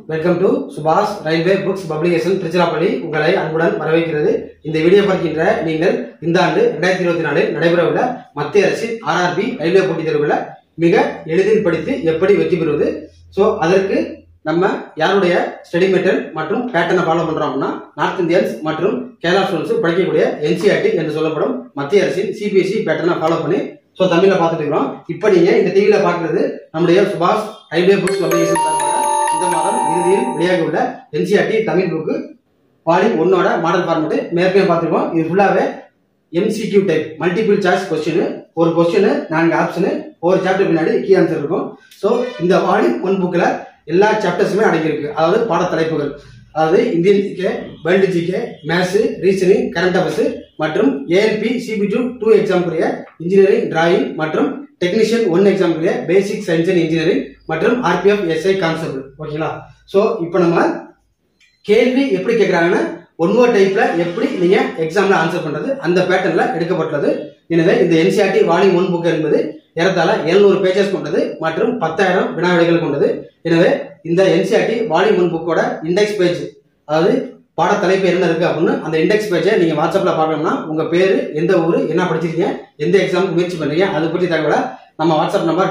Welcome to சுபாஷ் railway books publication Tiruchirappalli உங்களை அன்புடன் வரவேற்கிறது. இந்த வீடியோ பார்க்கின்ற நீங்கள் இந்த ஆண்டு 2024 நடைபெறவுள்ள மத்திய அரசின் RRB ரயில்வே போட்டித் தேர்வுகளை மிக எளிதில் படித்து எப்படி வெற்றி பெறுவது, ஸோ அதற்கு நம்ம யாருடைய ஸ்டடி மெத்தட் மற்றும் பேட்டர்னை ஃபாலோ பண்றோம்னா நார்த் இந்தியன்ஸ் மற்றும் கேரளா ஸ்டூடெண்ட்ஸ் படிக்கக்கூடிய NCERT என்று சொல்லப்படும் மத்திய அரசின் CBSE பேட்டர்னை ஃபாலோ பண்ணி ஸோ தமிழ்ல பார்த்துட்டு இருக்கிறோம். இப்போ நீங்க இந்த டிவியில பாக்குறது நம்முடைய சுபாஷ் ரயில்வே புக்ஸ் பப்ளிகேஷன் இந்த மாதம் இறுதியில் வெளியாக உள்ள NCERT Tamil book volume 1 model format மேற்கே பார்த்துருக்கோம். இது ஃபுல்லாவே MCQ type multiple choice question, ஒரு கொஸ்டின் 4 ஆப்ஷன், ஒரு சாப்டர் பின்னாடி கீ ஆன்சர் இருக்கும். ஸோ இந்த வால்யூம் 1 புக்ல எல்லா சாப்டர்ஸுமே அடங்கியிருக்கு. அதாவது பாடத்தலைப்புகள், அதாவது Indian GK, world GK, maths, reasoning, current affairs மற்றும் ALP CB2 எக்ஸாமுக்குரிய இன்ஜினியரிங், டிராயிங் மற்றும் டெக்னீஷியன் 1 எக்ஸாமுக்குரிய பேசிக் சயின்ஸ் அண்ட் இன்ஜினியரிங் மற்றும் RPF SI கான்செப்ட். ஓகேங்களா? ஸோ இப்போ நம்ம கேள்வி எப்படி கேட்கறாங்கன்னா ஒன் வேர்ட் டைப்ல எப்படி நீங்க எக்ஸாம்ல ஆன்சர் பண்றது அந்த பேட்டர்ன்ல எடுக்கப்பட்டுள்ளது. எனவே இந்த NCERT வால்யூம் 1 புக் என்பது ஏறத்தாழ 700 பேஜஸ் கொண்டது மற்றும் 10,000 வினா விடைகள் கொண்டது. எனவே இந்த NCERT வால்யூம் 1 புக்கோட இண்டெக்ஸ் பேஜ், அதாவது பாட தலைப்பு என்ன இருக்கு அப்படின்னு அந்த இண்டெக்ஸ் பேஜை நீங்க வாட்ஸ்அப்ல பார்க்கணும்னா உங்க பேரு, எந்த ஊரு, என்ன படிச்சிருக்கீங்க, எந்த எக்ஸாமுக்கு முயற்சி பண்றீங்க அது பற்றி தகவலை நம்ம வாட்ஸ்அப் நம்பர்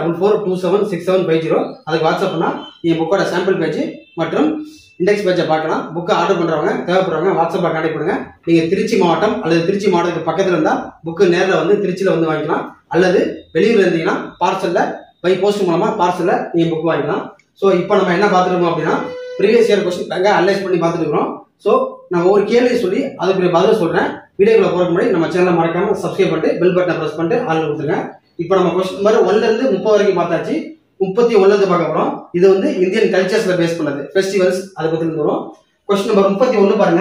9944276750 அதுக்கு வாட்ஸ்அப் பண்ணா நீங்க புக்கோட சாம்பிள் பேஜ் மற்றும் இண்டெக்ஸ் பேஜை பார்க்கலாம். புக்கை ஆர்டர் பண்றவங்க, தேவைப்படுறவங்க வாட்ஸ்அப்ல கான்டாக்ட் பண்ணுங்க. நீங்க திருச்சி மாவட்டம் அல்லது திருச்சி மாவட்டத்துக்கு பக்கத்துல இருந்தா புக்கு நேரில் வந்து திருச்சியில வந்து வாங்கிக்கலாம், அல்லது வெளியூர்ல இருந்தீங்கன்னா பார்சல்ல பை போஸ்ட் மூலமா பார்சல்ல நீங்க புக் வாங்கிக்கலாம். ஸோ இப்போ நம்ம என்ன பார்த்துருக்கோம் அப்படின்னா ப்ரீவியஸ் இயர் கொஸ்டின் நாங்கள் அனலைஸ் பண்ணி பார்த்துட்டு இருக்கிறோம். ஸோ நான் ஒரு கேள்வி சொல்லி அதுக்கு பதில் சொல்றேன். வீடியோக்குள்ள போறதுக்கு முன்னாடி நம்ம சேனலை மறக்காம சப்ஸ்கிரைப் பண்ணிட்டு பெல் பட்டனை பிரஸ் பண்ணிட்டு ஆல் கொடுத்துருங்க. இப்போ நம்ம கொஸ்டின் நம்பர் 1ல இருந்து 30 வரைக்கும் பார்த்தாச்சு. 31ல இருந்து பார்க்க போறோம். இது வந்து இந்தியன் கல்ச்சர்ஸ்ல பேஸ் பண்ணது, ஃபெஸ்டிவல்ஸ் அதை பத்தி வரும். கொஸ்டின் நம்பர் 31 பாருங்க.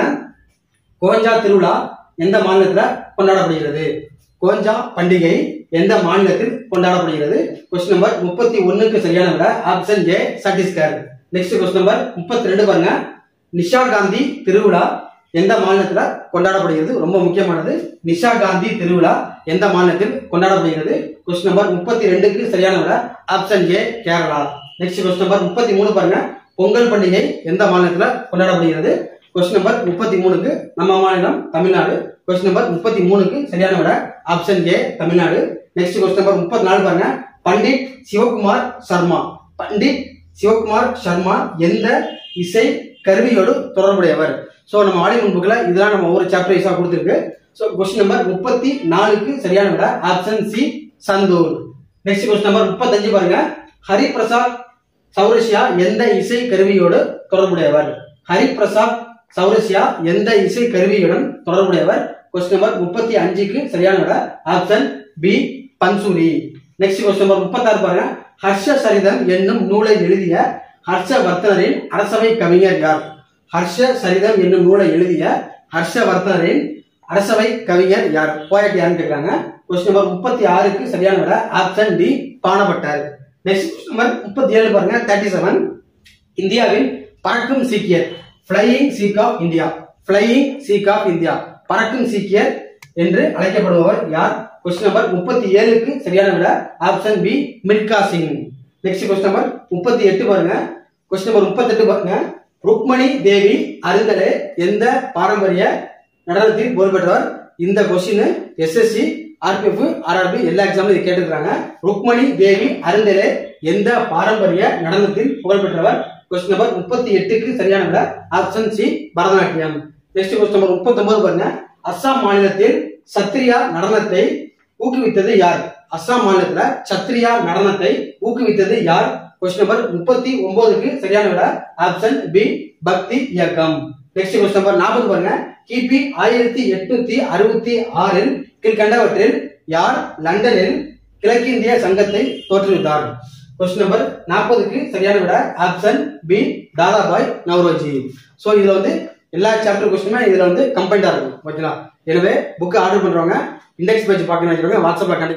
கோஞ்சா திருவிழா எந்த மாநிலத்துல கொண்டாடப்படுகிறது? கோஞ்சா பண்டிகை எந்த மாநிலத்தில் கொண்டாடப்படுகிறது? கொஸ்டின் நம்பர் 31க்கு சரியான விட option A Chhattisgarh. Next question number 32 பாருங்க. நிஷா காந்தி திருவிழா எந்த மாநிலத்துல கொண்டாடப்படுகிறது? ரொம்ப முக்கியமானது. நிஷா காந்தி திருவிழா எந்த மாநிலத்தில் கொண்டாடப்படுகிறது? கொஸ்டின் நம்பர் 32க்கு சரியான விட option A Kerala. Next question number 33 பாருங்க. பொங்கல் பண்டிகை எந்த மாநிலத்துல கொண்டாடப்படுகிறது? கொஸ்டின் நம்பர் 33க்கு நம்ம மாநிலம் தமிழ்நாடு. கொஸ்டின் நம்பர் 33க்கு சரியான விட option A Tamil Nadu. Next question number 34 பாருங்க. பண்டிட் சிவகுமார் சர்மா. பண்டிட் சிவகுமார் சர்மா எந்த இசை கருவியோடு தொடர்புடையவர்? சோ நம்ம வால்யூம் புக்ல இதெல்லாம் நம்ம ஒரு சாப்டர் வைஸா கொடுத்திருக்கு. சோ கொஸ்டின் நம்பர் 34க்கு சரியான விட option C Santoor. Next question number 35 பாருங்க. ஹரிபிரசாத் சௌரசியா எந்த இசை கருவியோடு தொடர்புடையவர்? ஹரிபிரசாத் சௌரசியா எந்த இசை கருவியுடன் தொடர்புடையவர்? கொஸ்டின் நம்பர் 35க்கு சரியான விட option B bansuri. Next question number 36 பாருங்க. ஹர்ஷ சரிதம் என்னும் நூலை எழுதிய ஹர்ஷவர்தனரின் அரசவை கவிஞர் யார்? ஹர்ஷ சரிதம் என்னும் நூலை எழுதிய ஹர்ஷவர்தனரின் அரசவை கவிஞர் யார்? போயட் யாருன்னு கேட்கிறாங்க. கொஸ்டின் நம்பர் 36க்கு சரியான விட option D Banabhattar. Next question number 37 பாருங்க. 37 இந்தியாவின் பறக்கும் சீக்கியர், flying Sikh of India. Flying Sikh of India, பறக்கும் சீக்கியர் என்று அழைக்கப்படுபவர் யார்? கொஸ்டின் நம்பர் 37க்கு சரியான விட option B Milkha Singh. Next question number 38 பாருங்க. கொஸ்டின் நம்பர் 38 பாருங்க. ருக்மணி தேவி அருந்தலே எந்த பாரம்பரிய நடனத்தில் புகழ்பெற்றவர்? இந்த கொஸ்டின் SSC, RPF, RRB எல்லா எக்ஸாம்லயும் கேட்டுக்கிறாங்க. ருக்மணி தேவி அருந்தலே எந்த பாரம்பரிய நடனத்தில் புகழ்பெற்றவர்? கொஸ்டின் நம்பர் 38க்கு சரியான விட option C Bharatanatyam. Next question number 39 பாருங்க. அஸ்ஸாம் மாநிலத்தில் சத்ரியா நடனத்தை ஊக்குவித்தது யார்? அஸ்ஸாம் மாநிலத்துல சத்ரியா நடனத்தை ஊக்குவித்தது யார்? கொஸ்டின் நம்பர் 39க்கு சரியான விட ஆப்ஷன் B பக்தி இயக்கம். நெக்ஸ்ட் கொஸ்டின் நம்பர் 40 பாருங்க. கிபி 1866 கீழ்கண்டவற்றில் யார் லண்டனில் கிழக்கிந்திய சங்கத்தை தோற்றுவித்தார்? கொஸ்டின் நம்பர் 40க்கு சரியான விட option B Dadabhai Naoroji. So இதுல வந்து எல்லா சாப்டர் கொஸ்டினுமே இதுல வந்து கம்பைண்டா இருக்கும். ஓகேங்களா? எனவே புக் ஆர்டர் பண்றவங்க இண்டெக்ஸ் பேஜ் பார்க்கணும் வாட்ஸ்அப்ல